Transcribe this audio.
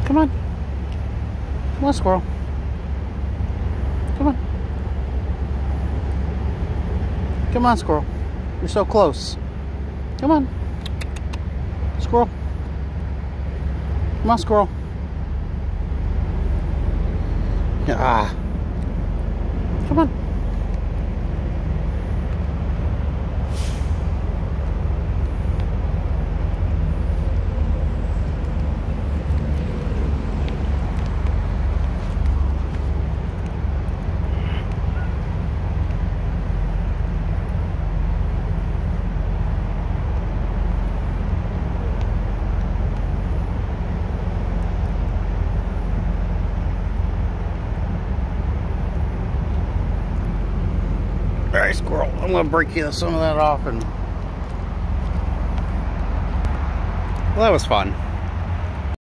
Come on. Come on, squirrel. Come on. Come on, squirrel. You're so close. Come on. Squirrel. Come on, squirrel. Ah. Come on. Alright, squirrel, I'm going to break you some of that off. And well, that was fun.